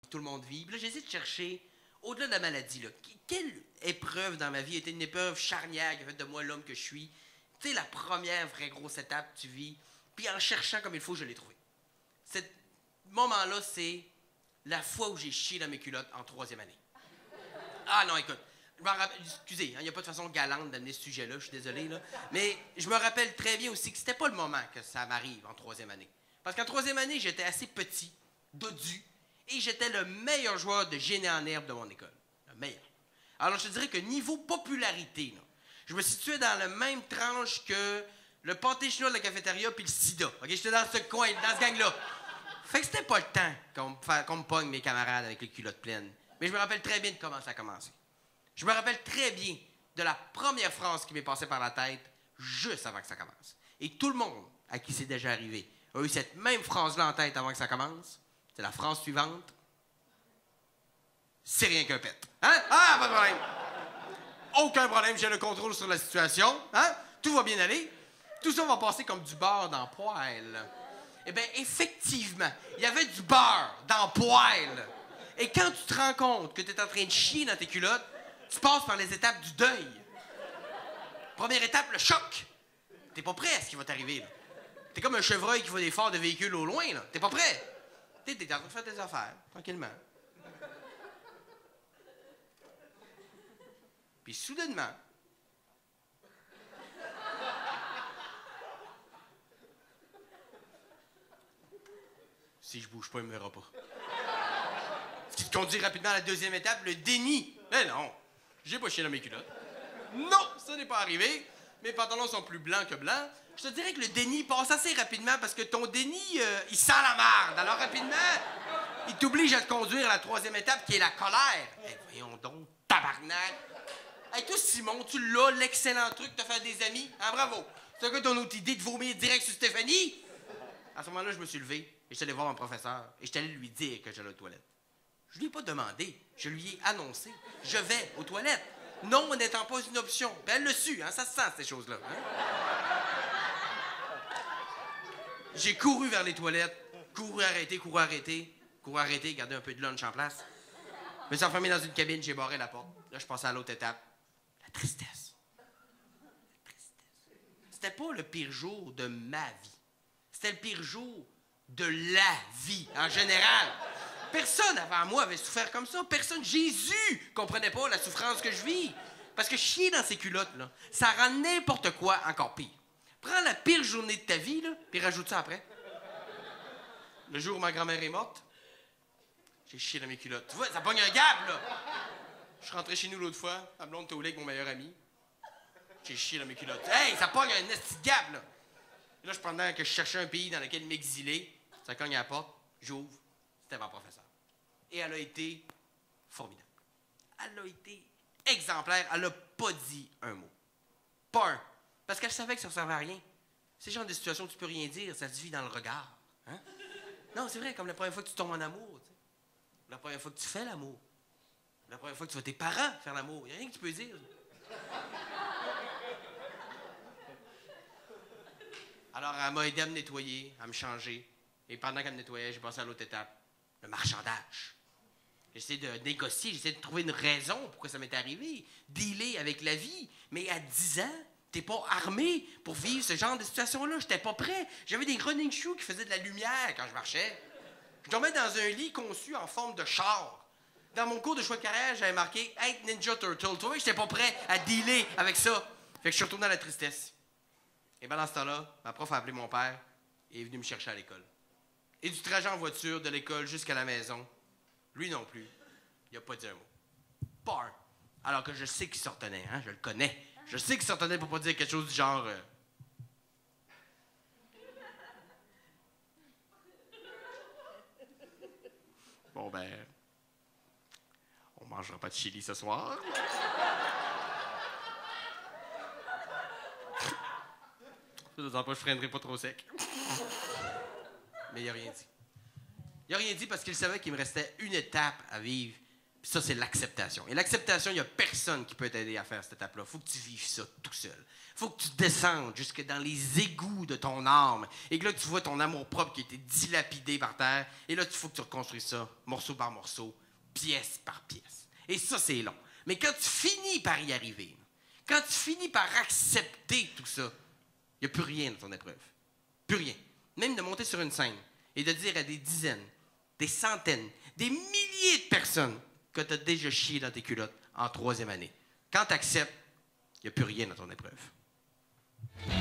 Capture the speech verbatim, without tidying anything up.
tout le monde vit. Puis là, j'essaie de chercher, au-delà de la maladie, là, quelle épreuve dans ma vie a été une épreuve charnière qui a fait de moi l'homme que je suis. Tu sais, la première vraie grosse étape que tu vis. Puis en cherchant comme il faut, je l'ai trouvé. Ce moment-là, c'est la fois où j'ai chié dans mes culottes en troisième année. Ah non, écoute, je m'en rappelle, excusez, il n'y a pas de façon galante d'amener ce sujet-là, je suis désolé, là. Mais je me rappelle très bien aussi que c'était pas le moment que ça m'arrive en troisième année. Parce qu'en troisième année, j'étais assez petit, dodu, et j'étais le meilleur joueur de génie en herbe de mon école. Le meilleur. Alors, je te dirais que niveau popularité, là, je me situais dans la même tranche que le pâté chinois de la cafétéria puis le sida. OK? J'étais dans ce coin, dans ce gang-là. Fait que c'était pas le temps qu'on me, fa... qu'on me pogne mes camarades avec les culottes pleines. Mais je me rappelle très bien de comment ça a commencé. Je me rappelle très bien de la première phrase qui m'est passée par la tête juste avant que ça commence. Et tout le monde à qui c'est déjà arrivé a eu cette même phrase-là en tête avant que ça commence. C'est la phrase suivante. C'est rien qu'un pet. Hein? Ah, pas de problème. Aucun problème, j'ai le contrôle sur la situation. Hein? Tout va bien aller. Tout ça va passer comme du beurre dans le poêle. Eh bien, effectivement, il y avait du beurre dans le poêle. Et quand tu te rends compte que tu es en train de chier dans tes culottes, tu passes par les étapes du deuil. Première étape, le choc. T'es pas prêt à ce qui va t'arriver, là. T'es comme un chevreuil qui voit des phares de véhicules au loin, là. T'es pas prêt. T'es, t'es en train de faire tes affaires, tranquillement. Puis soudainement, si je bouge pas, il me verra pas. Ce qui te conduit rapidement à la deuxième étape, le déni. Mais non, j'ai pas chié dans mes culottes. Non, ça n'est pas arrivé. Mes pantalons sont plus blancs que blancs. Je te dirais que le déni passe assez rapidement parce que ton déni, euh, il sent la marde. Alors rapidement, il t'oblige à te conduire à la troisième étape qui est la colère. Eh, hey, voyons donc, tabarnak. Hey, toi, Simon, tu l'as, l'excellent truc de te faire des amis. Hein, bravo. C'est quoi ton autre idée de vomir direct sur Stéphanie? À ce moment-là, je me suis levé et je suis allé voir mon professeur et je suis allé lui dire que j'allais aux toilettes. Je lui ai pas demandé, je lui ai annoncé. Je vais aux toilettes. Non n'étant pas une option. Ben, elle le su, hein, ça se sent, ces choses-là. Hein? J'ai couru vers les toilettes, couru arrêter, couru arrêter, couru arrêter, garder un peu de lunch en place. Je me suis enfermé dans une cabine, j'ai barré la porte. Là, je passais à l'autre étape. La tristesse. La tristesse. C'était pas le pire jour de ma vie. C'était le pire jour de la vie, en général. Personne avant moi avait souffert comme ça. Personne, Jésus, comprenait pas la souffrance que je vis. Parce que chier dans ces culottes, là, ça rend n'importe quoi encore pire. Prends la pire journée de ta vie, là, puis rajoute ça après. Le jour où ma grand-mère est morte, j'ai chié dans mes culottes. Tu vois, ça pogne un gap, là. Je suis rentré chez nous l'autre fois, ma blonde était au lit avec mon meilleur ami. J'ai chié dans mes culottes. Hey, ça pogne un esti de gap, là. Et là, je pendant que je cherchais un pays dans lequel m'exiler, ça cogne à la porte, j'ouvre. C'était ma professeure. Et elle a été formidable. Elle a été exemplaire. Elle n'a pas dit un mot. Pas un. Parce qu'elle savait que ça ne servait à rien. C'est le genre de situation où tu peux rien dire, ça se vit dans le regard. Hein? Non, c'est vrai, comme la première fois que tu tombes en amour. T'sais. La première fois que tu fais l'amour. La première fois que tu vois tes parents faire l'amour. Il n'y a rien que tu peux dire. Alors, elle m'a aidé à me nettoyer, à me changer. Et pendant qu'elle me nettoyait, j'ai passé à l'autre étape. Le marchandage. J'essaie de négocier, j'essaie de trouver une raison pourquoi ça m'est arrivé. Dealer avec la vie. Mais à dix ans, t'es pas armé pour vivre ce genre de situation-là. J'étais pas prêt. J'avais des running shoes qui faisaient de la lumière quand je marchais. Je dormais dans un lit conçu en forme de char. Dans mon cours de choix de carrière, j'avais marqué « Être Ninja Turtle ». Tu vois, j'étais pas prêt à dealer avec ça. Fait que je suis retourné à la tristesse. Et bien dans ce temps-là, ma prof a appelé mon père et est venu me chercher à l'école. Et du trajet en voiture de l'école jusqu'à la maison, lui non plus, il a pas dit un mot. Pas un. Alors que je sais qu'il s'en retenait, hein, je le connais. Je sais qu'il s'en retenait pour pas dire quelque chose du genre... Euh... Bon ben... On mangera pas de chili ce soir. D'autant pas, je freinerai pas trop sec. Mais il a rien dit. Il a rien dit parce qu'il savait qu'il me restait une étape à vivre Puis ça, c'est l'acceptation. Et l'acceptation, il n'y a personne qui peut t'aider à faire cette étape-là. Il faut que tu vives ça tout seul. Il faut que tu descendes jusque dans les égouts de ton âme. Et que là, tu vois ton amour-propre qui a été dilapidé par terre. Et là, il faut que tu reconstruis ça, morceau par morceau, pièce par pièce. Et ça, c'est long. Mais quand tu finis par y arriver, quand tu finis par accepter tout ça, il n'y a plus rien dans ton épreuve. Plus rien. Même de monter sur une scène et de dire à des dizaines, des centaines, des milliers de personnes que tu as déjà chié dans tes culottes en troisième année. Quand tu acceptes, il n'y a plus rien dans ton épreuve.